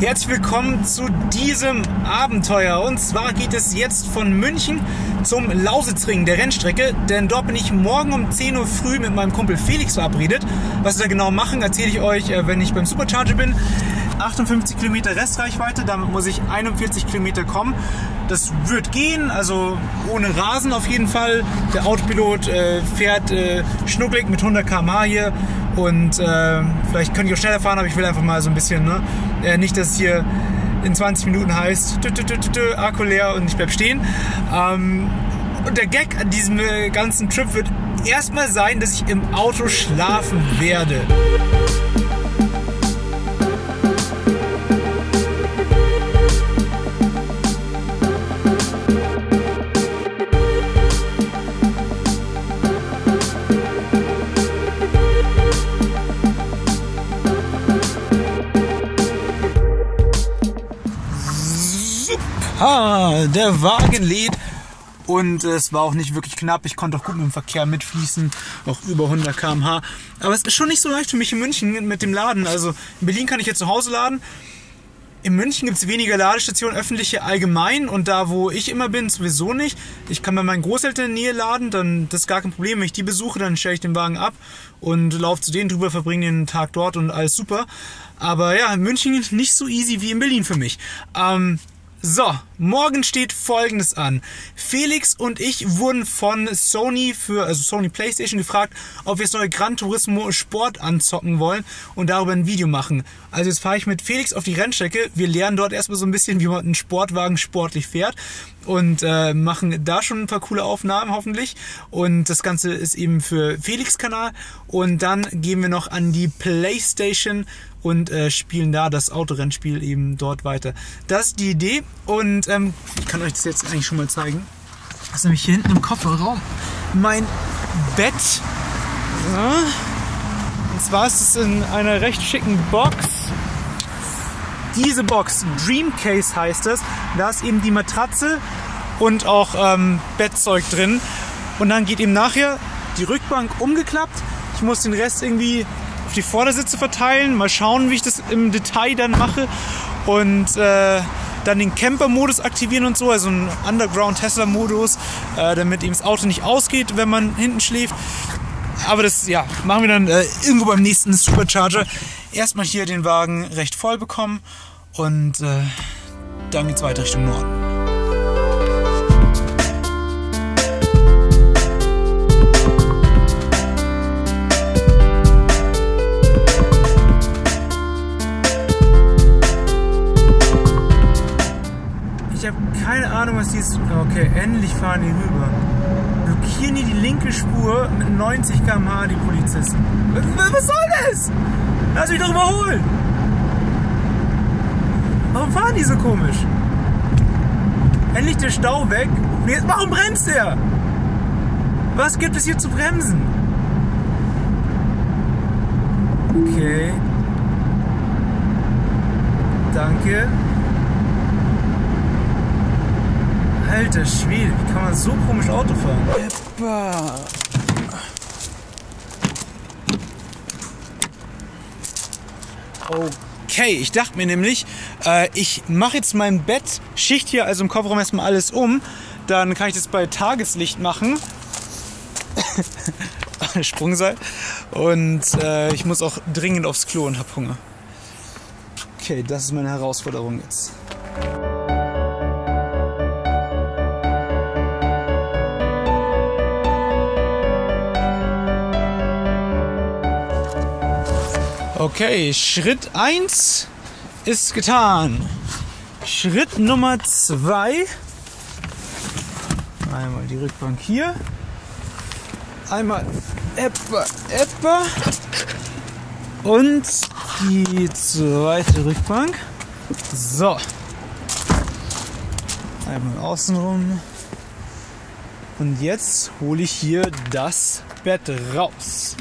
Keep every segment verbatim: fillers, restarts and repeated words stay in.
Herzlich willkommen zu diesem Abenteuer. Und zwar geht es jetzt von München zum Lausitzring, der Rennstrecke. Denn dort bin ich morgen um zehn Uhr früh mit meinem Kumpel Felix verabredet. Was wir da genau machen, erzähle ich euch, wenn ich beim Supercharger bin. achtundfünfzig Kilometer Restreichweite, damit muss ich einundvierzig Kilometer kommen. Das wird gehen, also ohne Rasen auf jeden Fall. Der Autopilot äh, fährt äh, schnucklig mit hundert Kilometer pro Stunde hier und äh, vielleicht könnte ich auch schneller fahren, aber ich will einfach mal so ein bisschen, ne? Äh, nicht, dass es hier in zwanzig Minuten heißt, tü, tü, tü, tü, tü, Akku leer und ich bleib stehen. Ähm, und der Gag an diesem äh, ganzen Trip wird erstmal sein, dass ich im Auto schlafen werde. Ah, der Wagen lädt und es war auch nicht wirklich knapp. Ich konnte auch gut mit dem Verkehr mitfließen, auch über hundert Kilometer pro Stunde. Aber es ist schon nicht so leicht für mich in München mit dem Laden. Also in Berlin kann ich jetzt zu Hause laden. In München gibt es weniger Ladestationen, öffentliche allgemein, und da, wo ich immer bin, sowieso nicht. Ich kann bei meinen Großeltern in der Nähe laden, dann das ist gar kein Problem. Wenn ich die besuche, dann stelle ich den Wagen ab und laufe zu denen drüber, verbringe den Tag dort und alles super. Aber ja, in München nicht so easy wie in Berlin für mich. Ähm, So, morgen steht Folgendes an. Felix und ich wurden von Sony für, also Sony PlayStation gefragt, ob wir das neue Gran Turismo Sport anzocken wollen und darüber ein Video machen. Also jetzt fahre ich mit Felix auf die Rennstrecke. Wir lernen dort erstmal so ein bisschen, wie man einen Sportwagen sportlich fährt und äh, machen da schon ein paar coole Aufnahmen hoffentlich. Und das Ganze ist eben für Felix Kanal. Und dann gehen wir noch an die PlayStation und äh, spielen da das Autorennspiel eben dort weiter. Das ist die Idee und ähm, ich kann euch das jetzt eigentlich schon mal zeigen. Das ist nämlich hier hinten im Kofferraum mein Bett. Ja. Und zwar ist es in einer recht schicken Box. Diese Box, Dreamcase heißt es. Da ist eben die Matratze und auch ähm, Bettzeug drin. Und dann geht eben nachher die Rückbank umgeklappt. Ich muss den Rest irgendwie auf die Vordersitze verteilen, mal schauen, wie ich das im Detail dann mache und äh, dann den Camper-Modus aktivieren und so, also einen Underground-Tesla-Modus, äh, damit eben das Auto nicht ausgeht, wenn man hinten schläft. Aber das, ja, machen wir dann äh, irgendwo beim nächsten Supercharger. Erstmal hier den Wagen recht voll bekommen und äh, dann geht's weiter Richtung Norden. Ich habe keine Ahnung, was dies... Okay, endlich fahren die rüber. Blockieren die die linke Spur mit neunzig Kilometer pro Stunde, die Polizisten. Was, was soll das? Lass mich doch überholen. Warum fahren die so komisch? Endlich der Stau weg. Jetzt, warum bremst der? Was gibt es hier zu bremsen? Okay. Danke. Alter Schwede, wie kann man so komisch Auto fahren? Eppa. Okay, ich dachte mir nämlich, äh, ich mache jetzt mein Bett, Schicht hier, also im Kofferraum erstmal alles um. Dann kann ich das bei Tageslicht machen. Sprungseil. Und äh, ich muss auch dringend aufs Klo und habe Hunger. Okay, das ist meine Herausforderung jetzt. Okay, Schritt eins ist getan. Schritt Nummer zwei. Einmal die Rückbank hier. Einmal etwa, etwa. Und die zweite Rückbank. So. Einmal außenrum. Und jetzt hole ich hier das Bett raus.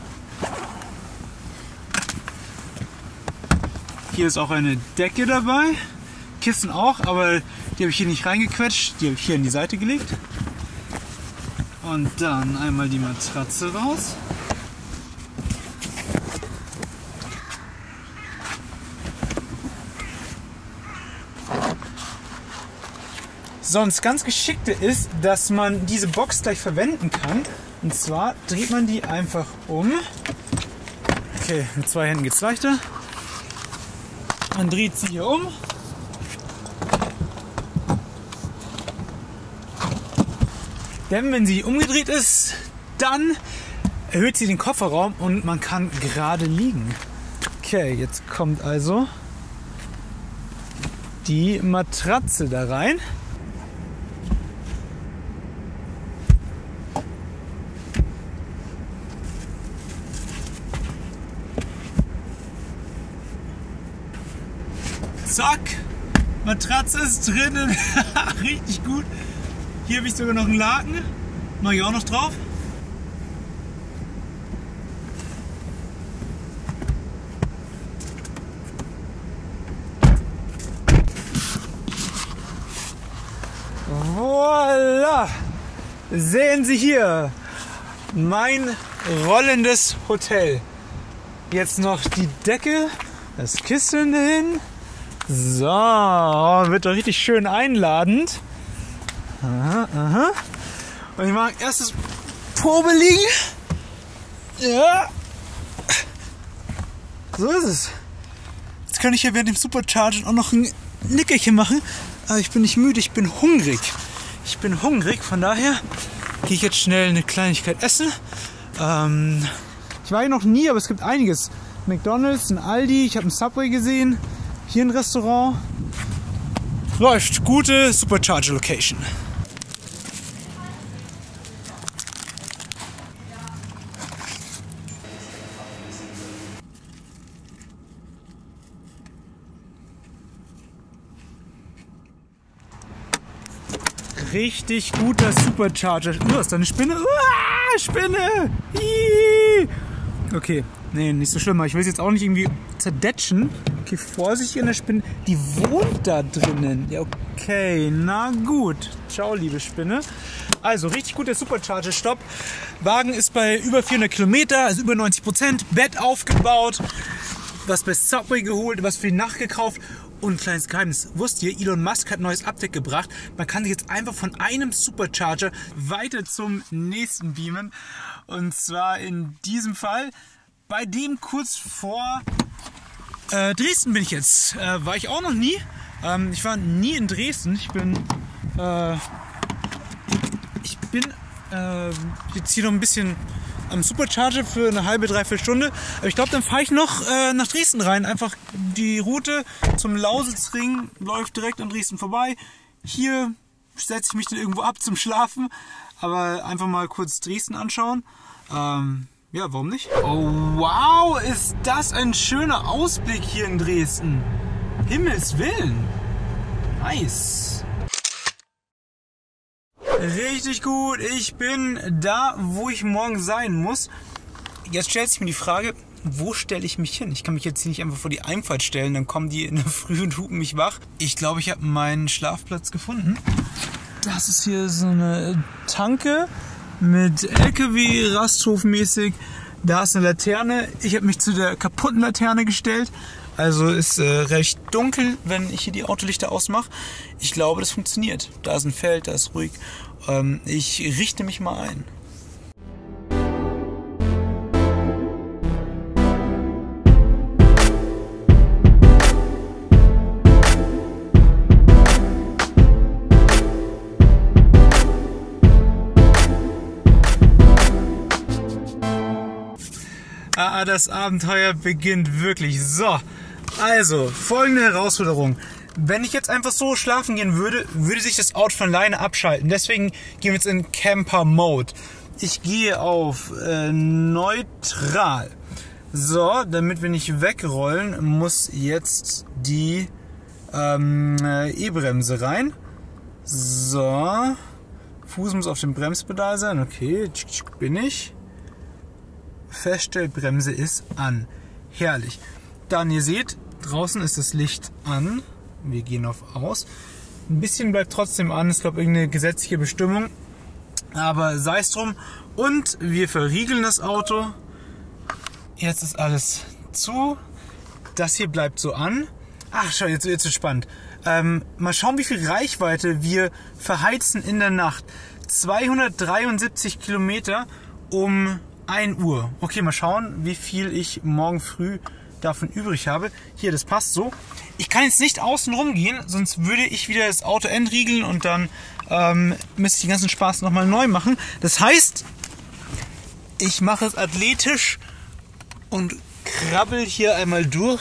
Hier ist auch eine Decke dabei, Kissen auch, aber die habe ich hier nicht reingequetscht, die habe ich hier in die Seite gelegt. Und dann einmal die Matratze raus. sonst ganz Geschickte ist, dass man diese Box gleich verwenden kann. Und zwar dreht man die einfach um. Okay, mit zwei Händen geht es leichter. Man dreht sie hier um. Denn wenn sie umgedreht ist, dann erhöht sie den Kofferraum und man kann gerade liegen. Okay, jetzt kommt also die Matratze da rein. Zack, Matratze ist drinnen. Richtig gut. Hier habe ich sogar noch einen Laken. Mache ich auch noch drauf. Voila! Sehen Sie hier mein rollendes Hotel. Jetzt noch die Decke, das Kissen hin. So, wird doch richtig schön einladend. Aha, aha. Und ich mache erstes Probeliegen. Ja. So ist es. Jetzt kann ich ja während dem Superchargen auch noch ein Nickerchen machen. Aber ich bin nicht müde, ich bin hungrig. Ich bin hungrig, von daher gehe ich jetzt schnell eine Kleinigkeit essen. Ähm, ich war hier noch nie, aber es gibt einiges. McDonald's, ein Aldi, ich habe ein Subway gesehen. Hier ein Restaurant. Läuft. Gute Supercharger Location. Richtig guter Supercharger. Oh, ist da eine Spinne? Uah, Spinne! Ii. Okay, nee, nicht so schlimm. Ich will es jetzt auch nicht irgendwie zerdetschen. Okay, Vorsicht an der Spinne. Die wohnt da drinnen. Ja, okay, na gut. Ciao, liebe Spinne. Also, richtig guter Supercharger-Stopp. Wagen ist bei über vierhundert Kilometer, also über neunzig Prozent. Bett aufgebaut. Was bei Subway geholt, was für die Nacht gekauft. Und ein kleines Geheimnis. Wusst ihr, Elon Musk hat ein neues Update gebracht. Man kann sich jetzt einfach von einem Supercharger weiter zum nächsten beamen. Und zwar in diesem Fall bei dem kurz vor äh, Dresden bin ich jetzt. Äh, war ich auch noch nie. Ähm, ich war nie in Dresden. Ich bin äh, ich bin äh, jetzt hier noch ein bisschen am Supercharger für eine halbe, dreiviertel Stunde. Aber ich glaube, dann fahre ich noch äh, nach Dresden rein. Einfach die Route zum Lausitzring läuft direkt an Dresden vorbei. Hier setze ich mich dann irgendwo ab zum Schlafen. Aber einfach mal kurz Dresden anschauen. Ähm, ja, warum nicht? Oh, wow, ist das ein schöner Ausblick hier in Dresden. Himmels Willen. Nice. Richtig gut, ich bin da, wo ich morgen sein muss. Jetzt stellt sich mir die Frage, wo stelle ich mich hin? Ich kann mich jetzt hier nicht einfach vor die Einfahrt stellen, dann kommen die in der Früh und hupen mich wach. Ich glaube, ich habe meinen Schlafplatz gefunden. Das ist hier so eine Tanke mit L K W, Rasthof-mäßig. Da ist eine Laterne. Ich habe mich zu der kaputten Laterne gestellt. Also ist äh, recht dunkel, wenn ich hier die Autolichter ausmache. Ich glaube, das funktioniert. Da ist ein Feld, da ist ruhig. Ähm, ich richte mich mal ein. Ah, das Abenteuer beginnt wirklich. So, also folgende Herausforderung. Wenn ich jetzt einfach so schlafen gehen würde, würde sich das Auto von alleine abschalten. Deswegen gehen wir jetzt in Camper Mode. Ich gehe auf äh, neutral. So, damit wir nicht wegrollen, muss jetzt die ähm, äh, E-Bremse rein. So, Fuß muss auf dem Bremspedal sein. Okay, bin ich. Feststellbremse ist an. Herrlich. Dann, ihr seht, draußen ist das Licht an. Wir gehen auf aus. Ein bisschen bleibt trotzdem an. Es gab irgendeine gesetzliche Bestimmung. Aber sei es drum. Und wir verriegeln das Auto. Jetzt ist alles zu. Das hier bleibt so an. Ach, schau, jetzt wird es spannend. Ähm, mal schauen, wie viel Reichweite wir verheizen in der Nacht. zweihundertdreiundsiebzig Kilometer um ein Uhr. Okay, mal schauen, wie viel ich morgen früh davon übrig habe. Hier, das passt so. Ich kann jetzt nicht außen rum gehen, sonst würde ich wieder das Auto entriegeln und dann ähm, müsste ich den ganzen Spaß nochmal neu machen. Das heißt, ich mache es athletisch und krabbel hier einmal durch.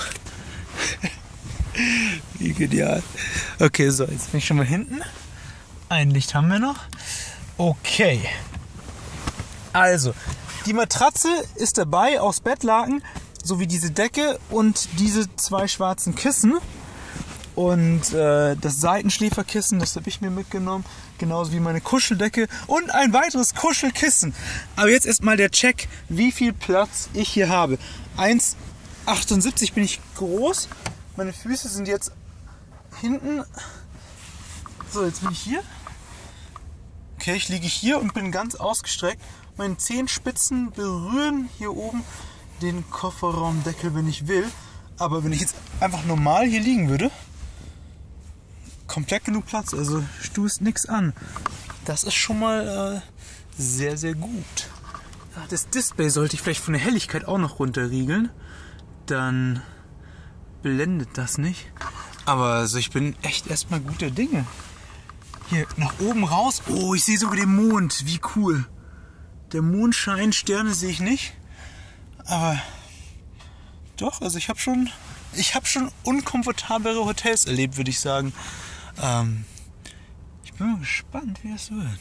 Wie genial. Okay, so, jetzt bin ich schon mal hinten. Ein Licht haben wir noch. Okay. Also, die Matratze ist dabei aus Bettlaken, sowie diese Decke und diese zwei schwarzen Kissen. Und äh, das Seitenschläferkissen, das habe ich mir mitgenommen. Genauso wie meine Kuscheldecke und ein weiteres Kuschelkissen. Aber jetzt erstmal der Check, wie viel Platz ich hier habe. eins Komma achtundsiebzig bin ich groß. Meine Füße sind jetzt hinten. So, jetzt bin ich hier. Okay, ich liege hier und bin ganz ausgestreckt. Meine Zehenspitzen berühren hier oben den Kofferraumdeckel, wenn ich will. Aber wenn ich jetzt einfach normal hier liegen würde, komplett genug Platz, also stößt nichts an. Das ist schon mal äh, sehr, sehr gut. Das Display sollte ich vielleicht von der Helligkeit auch noch runterriegeln. Dann blendet das nicht. Aber also ich bin echt erstmal guter Dinge. Hier nach oben raus. Oh, ich sehe sogar den Mond. Wie cool. Der Mondschein, Sterne sehe ich nicht. Aber doch, also ich habe schon, ich habe schon unkomfortablere Hotels erlebt, würde ich sagen. Ähm, ich bin mal gespannt, wie das wird.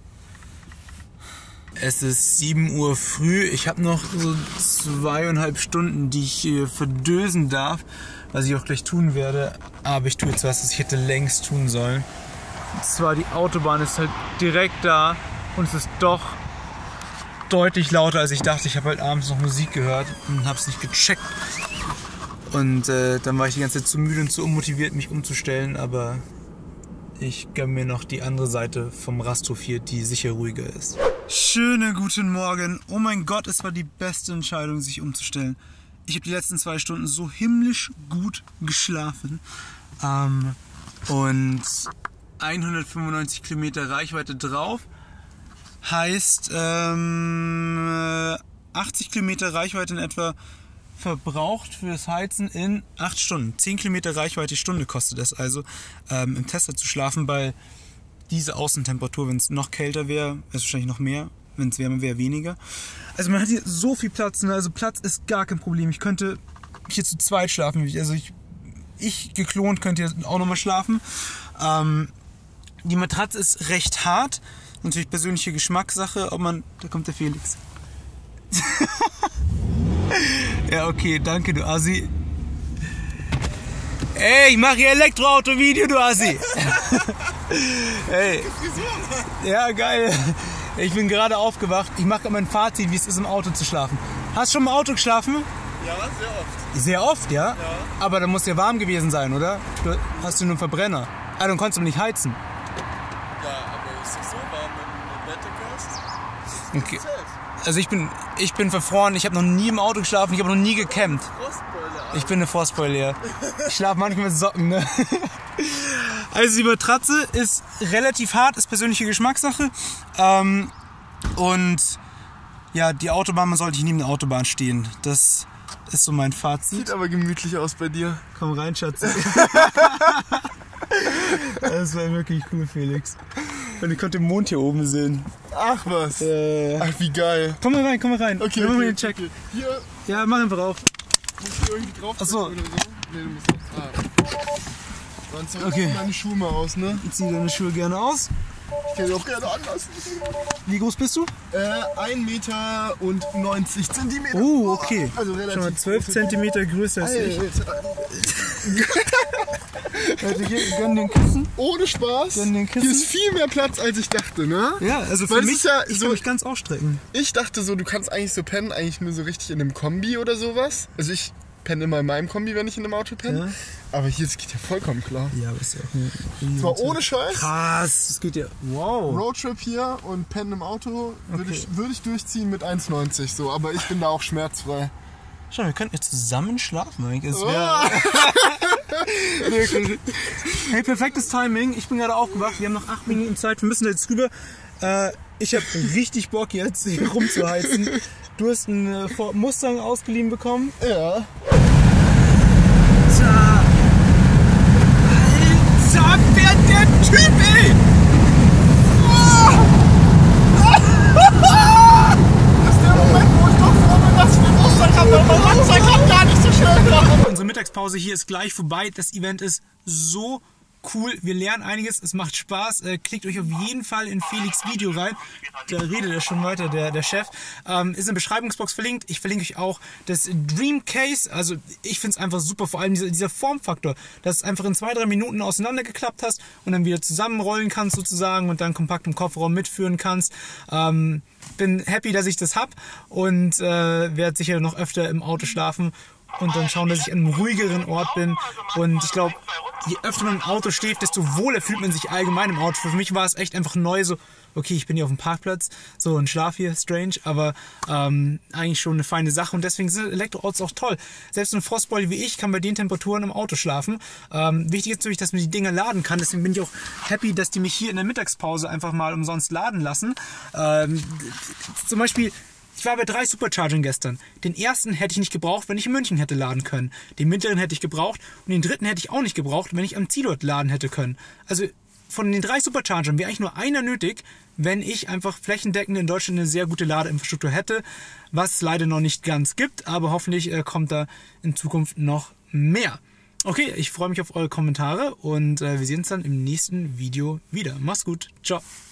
Es ist sieben Uhr früh. Ich habe noch so zweieinhalb Stunden, die ich hier verdösen darf, was ich auch gleich tun werde. Aber ich tue jetzt was, was ich hätte längst tun sollen. Und zwar die Autobahn ist halt direkt da und es ist doch deutlich lauter, als ich dachte. Ich habe halt abends noch Musik gehört und habe es nicht gecheckt. Und äh, dann war ich die ganze Zeit zu müde und zu unmotiviert, mich umzustellen. Aber ich gönne mir noch die andere Seite vom Rasthof hier, die sicher ruhiger ist. Schönen guten Morgen. Oh mein Gott, es war die beste Entscheidung, sich umzustellen. Ich habe die letzten zwei Stunden so himmlisch gut geschlafen. Ähm, und hundertfünfundneunzig Kilometer Reichweite drauf. Heißt ähm, achtzig Kilometer Reichweite in etwa verbraucht für das Heizen in acht Stunden. zehn Kilometer Reichweite die Stunde kostet es also, ähm, im Tesla zu schlafen, weil diese Außentemperatur, wenn es noch kälter wäre, ist wahrscheinlich noch mehr, wenn es wärmer wäre, weniger. Also man hat hier so viel Platz, ne? Also Platz ist gar kein Problem. Ich könnte hier zu zweit schlafen, also ich, ich geklont könnte hier auch nochmal schlafen. Ähm, die Matratze ist recht hart, natürlich persönliche Geschmackssache, ob man, da kommt der Felix. Ja, okay, danke, du Assi. Ey, ich mache hier Elektroauto-Video, du Assi. Hey. Ja, geil. Ich bin gerade aufgewacht. Ich mache mein Fazit, wie es ist, im Auto zu schlafen. Hast du schon im Auto geschlafen? Ja, sehr oft. Sehr oft, ja? Ja. Aber dann muss ja warm gewesen sein, oder? Du hast du nur einen Verbrenner. Ah, dann konntest du nicht heizen. Ja, aber ist doch so warm, wenn du im Bett gehst. Okay. Also ich bin, ich bin verfroren, ich habe noch nie im Auto geschlafen, ich habe noch nie gecampt. Frostbeule, Ich bin eine Frostbeule, ja. Ich schlafe manchmal mit Socken, ne? Also die Matratze ist relativ hart, ist persönliche Geschmackssache. Ähm, und ja, die Autobahn, man sollte nicht neben der Autobahn stehen. Das ist so mein Fazit. Sieht aber gemütlich aus bei dir. Komm rein, Schatz. Das war wirklich cool, Felix. Und ich konnte den Mond hier oben sehen. Ach was. Äh, Ach, wie geil. komm mal rein, komm mal rein. Okay, Wir machen okay, den Check. okay. Hier, Ja, mach einfach auf. musst du irgendwie drauf Ach so. oder so? Nee, du musst aufs Rad. Dann zieh Okay. deine Schuhe mal aus, ne? Ich zieh deine Schuhe gerne aus. Ich kann die auch gerne anlassen. Wie groß bist du? Äh, ein Meter und neunzig Zentimeter. Oh, okay. Also relativ. Schon mal zwölf Zentimeter größer als ich. Alter. Also hier, gönn den Kissen. Ohne Spaß. Dann den Kissen. Hier ist viel mehr Platz, als ich dachte, ne? Ja, also für Weil das mich, ist ja ich so- kann mich ganz ausstrecken. Ich dachte so, du kannst eigentlich so pennen, eigentlich nur so richtig in einem Kombi oder sowas. Also ich penne immer in meinem Kombi, wenn ich in einem Auto penne. Ja. Aber hier, es geht ja vollkommen klar. Ja, aber ist ja auch eine Zwar ohne Scheiß. Krass, das geht ja. Wow. Roadtrip hier und pennen im Auto würde Okay. ich, würd ich durchziehen mit eins neunzig so, aber ich bin da auch schmerzfrei. Schau, wir könnten jetzt zusammen schlafen. Eigentlich. Es wär... Hey, perfektes Timing. Ich bin gerade aufgewacht. Wir haben noch acht Minuten Zeit. Wir müssen jetzt rüber. Äh, ich habe richtig Bock jetzt hier rumzuheizen. Du hast einen Ford Mustang ausgeliehen bekommen. Ja. Alter! Alter, fährt der Typ, ey! Das ist der Moment, wo ich doch froh bin, dass ich den Mustang habe, weil mein Mustang kann gar nicht so schnell fahren. Unsere Mittagspause hier ist gleich vorbei. Das Event ist so cool. Wir lernen einiges. Es macht Spaß. Äh, klickt euch auf jeden Fall in Felix' Video rein. Da redet er schon weiter, der, der Chef. Ähm, ist in der Beschreibungsbox verlinkt. Ich verlinke euch auch das Dream Case. Also ich finde es einfach super. Vor allem dieser, dieser Formfaktor, dass du es einfach in zwei, drei Minuten auseinandergeklappt hast und dann wieder zusammenrollen kannst sozusagen und dann kompakt im Kofferraum mitführen kannst. Ähm, bin happy, dass ich das hab und äh, werde sicher noch öfter im Auto schlafen. Und dann schauen, dass ich an einem ruhigeren Ort bin. Und ich glaube, je öfter man im Auto steht, desto wohler fühlt man sich allgemein im Auto. Für mich war es echt einfach neu, so, okay, ich bin hier auf dem Parkplatz, so und schlaf hier, strange, aber ähm, eigentlich schon eine feine Sache. Und deswegen sind Elektroautos auch toll. Selbst ein Frostboy wie ich kann bei den Temperaturen im Auto schlafen. Ähm, wichtig ist natürlich, dass man die Dinger laden kann. Deswegen bin ich auch happy, dass die mich hier in der Mittagspause einfach mal umsonst laden lassen. Ähm, zum Beispiel... Ich war bei drei Superchargern gestern. Den ersten hätte ich nicht gebraucht, wenn ich in München hätte laden können. Den mittleren hätte ich gebraucht und den dritten hätte ich auch nicht gebraucht, wenn ich am Zielort laden hätte können. Also von den drei Superchargern wäre eigentlich nur einer nötig, wenn ich einfach flächendeckend in Deutschland eine sehr gute Ladeinfrastruktur hätte, was es leider noch nicht ganz gibt, aber hoffentlich äh, kommt da in Zukunft noch mehr. Okay, ich freue mich auf eure Kommentare und äh, wir sehen uns dann im nächsten Video wieder. Mach's gut, ciao.